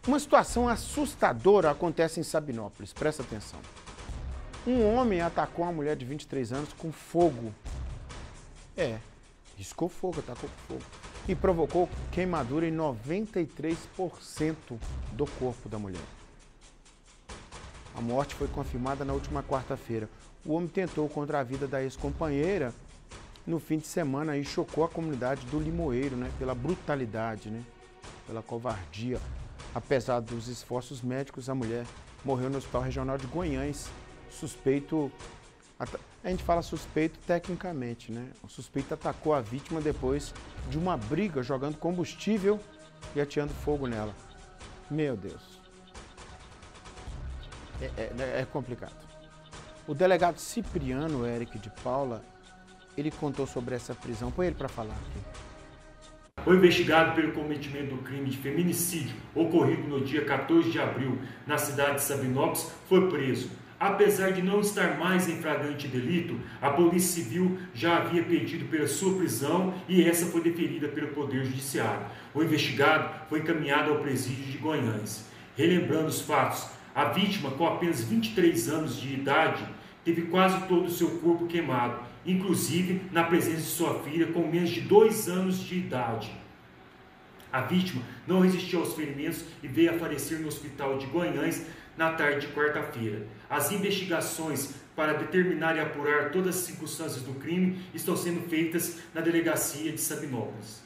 Uma situação assustadora acontece em Sabinópolis, presta atenção. Um homem atacou uma mulher de 23 anos com fogo. Riscou fogo, atacou com fogo. E provocou queimadura em 93% do corpo da mulher. A morte foi confirmada na última quarta-feira. O homem tentou contra a vida da ex-companheira no fim de semana e chocou a comunidade do Limoeiro, né? Pela brutalidade, né? Pela covardia. Apesar dos esforços médicos, a mulher morreu no Hospital Regional de Guanhães. Suspeito, a gente fala suspeito tecnicamente, né? O suspeito atacou a vítima depois de uma briga, jogando combustível e ateando fogo nela. Meu Deus. É complicado. O delegado Cipriano Eric de Paula, ele contou sobre essa prisão. Põe ele para falar aqui. O investigado pelo cometimento do crime de feminicídio ocorrido no dia 14 de abril na cidade de Sabinópolis foi preso. Apesar de não estar mais em flagrante delito, a Polícia Civil já havia pedido pela sua prisão e essa foi deferida pelo Poder Judiciário. O investigado foi encaminhado ao presídio de Guanhães. Relembrando os fatos, a vítima, com apenas 23 anos de idade, teve quase todo o seu corpo queimado, inclusive na presença de sua filha com menos de 2 anos de idade. A vítima não resistiu aos ferimentos e veio a falecer no hospital de Guanhães na tarde de quarta-feira. As investigações para determinar e apurar todas as circunstâncias do crime estão sendo feitas na delegacia de Sabinópolis.